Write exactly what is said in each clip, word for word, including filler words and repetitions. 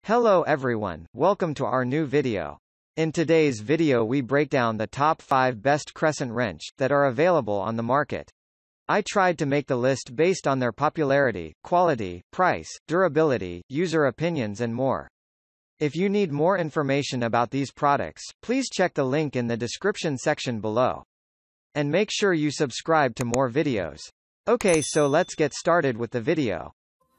Hello everyone, welcome to our new video. In today's video we break down the top five best crescent wrench that are available on the market. I tried to make the list based on their popularity, quality, price, durability, user opinions and more. If you need more information about these products, please check the link in the description section below. And make sure you subscribe to more videos. Okay, so let's get started with the video.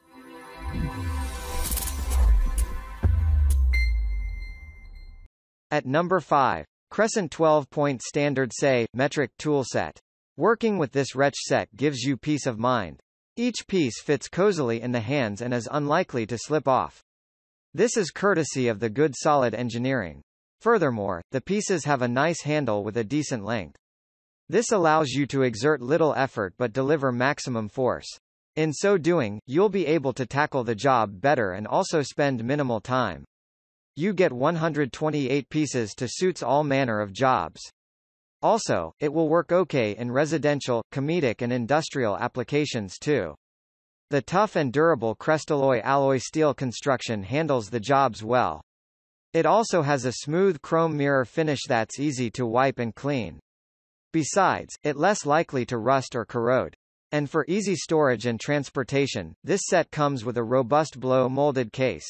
At number five. Crescent twelve-point standard say, metric tool set. Working with this wrench set gives you peace of mind. Each piece fits cozily in the hands and is unlikely to slip off. This is courtesy of the good solid engineering. Furthermore, the pieces have a nice handle with a decent length. This allows you to exert little effort but deliver maximum force. In so doing, you'll be able to tackle the job better and also spend minimal time. You get one hundred twenty-eight pieces to suits all manner of jobs. Also, it will work okay in residential, comedic and industrial applications too. The tough and durable Crestalloy alloy steel construction handles the jobs well. It also has a smooth chrome mirror finish that's easy to wipe and clean. Besides, it's less likely to rust or corrode. And for easy storage and transportation, this set comes with a robust blow-molded case.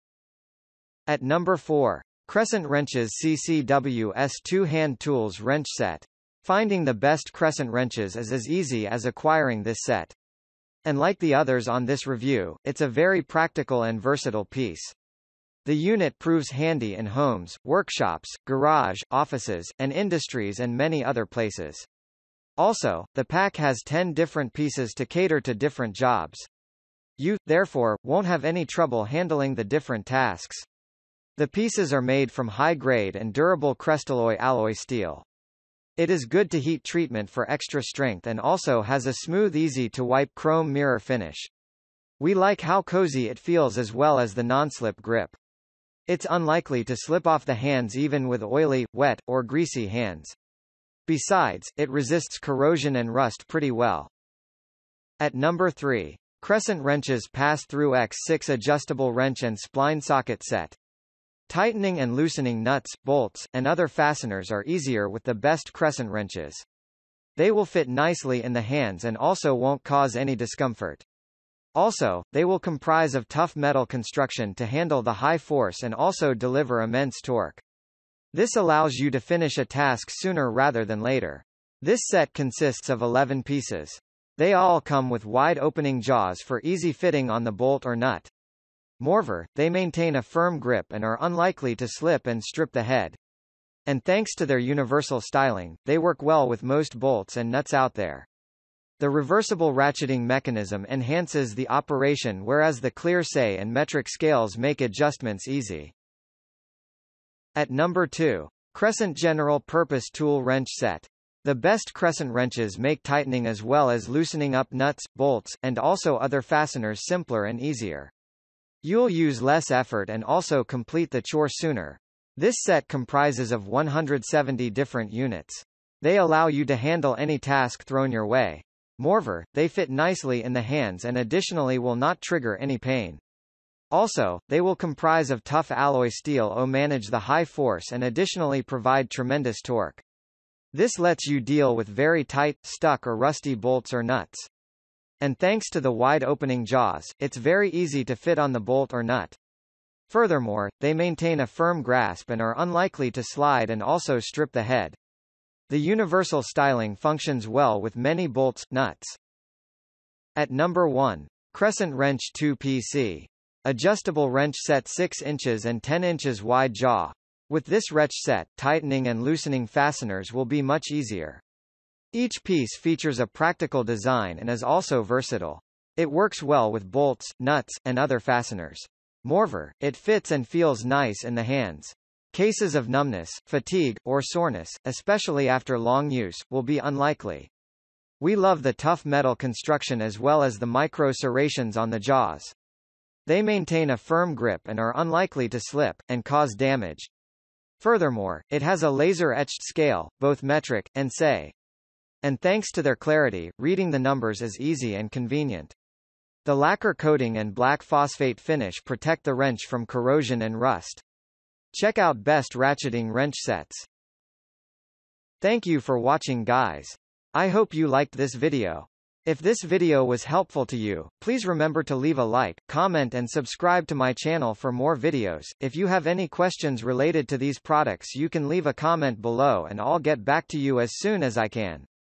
At number four. Crescent Wrenches C C W S two Hand Tools Wrench Set. Finding the best crescent wrenches is as easy as acquiring this set. And like the others on this review, it's a very practical and versatile piece. The unit proves handy in homes, workshops, garage, offices, and industries and many other places. Also, the pack has ten different pieces to cater to different jobs. You, therefore, won't have any trouble handling the different tasks. The pieces are made from high-grade and durable Crestalloy alloy steel. It is good to heat treatment for extra strength and also has a smooth easy-to-wipe chrome mirror finish. We like how cozy it feels as well as the non-slip grip. It's unlikely to slip off the hands even with oily, wet, or greasy hands. Besides, it resists corrosion and rust pretty well. At number three. Crescent Wrenches Pass-Thru X six Adjustable Wrench and Spline Socket Set. Tightening and loosening nuts, bolts, and other fasteners are easier with the best crescent wrenches. They will fit nicely in the hands and also won't cause any discomfort. Also, they will comprise of tough metal construction to handle the high force and also deliver immense torque. This allows you to finish a task sooner rather than later. This set consists of eleven pieces. They all come with wide opening jaws for easy fitting on the bolt or nut. Moreover, they maintain a firm grip and are unlikely to slip and strip the head. And thanks to their universal styling, they work well with most bolts and nuts out there. The reversible ratcheting mechanism enhances the operation whereas the clear say and metric scales make adjustments easy. At number two. Crescent General Purpose Tool Wrench Set. The best crescent wrenches make tightening as well as loosening up nuts, bolts, and also other fasteners simpler and easier. You'll use less effort and also complete the chore sooner. This set comprises of one hundred seventy different units. They allow you to handle any task thrown your way. Moreover, they fit nicely in the hands and additionally will not trigger any pain. Also, they will comprise of tough alloy steel to manage the high force and additionally provide tremendous torque. This lets you deal with very tight, stuck or rusty bolts or nuts. And thanks to the wide opening jaws, it's very easy to fit on the bolt or nut. Furthermore, they maintain a firm grasp and are unlikely to slide and also strip the head. The universal styling functions well with many bolts, nuts. At number one. Crescent Wrench two P C. Adjustable wrench set six inches and ten inches wide jaw. With this wrench set, tightening and loosening fasteners will be much easier. Each piece features a practical design and is also versatile. It works well with bolts, nuts, and other fasteners. Moreover, it fits and feels nice in the hands. Cases of numbness, fatigue, or soreness, especially after long use, will be unlikely. We love the tough metal construction as well as the micro serrations on the jaws. They maintain a firm grip and are unlikely to slip, and cause damage. Furthermore, it has a laser-etched scale, both metric, and say. And thanks to their clarity, reading the numbers is easy and convenient. The lacquer coating and black phosphate finish protect the wrench from corrosion and rust. Check out best ratcheting wrench sets. Thank you for watching, guys. I hope you liked this video. If this video was helpful to you, please remember to leave a like, comment and subscribe to my channel for more videos. If you have any questions related to these products, you can leave a comment below and I'll get back to you as soon as I can.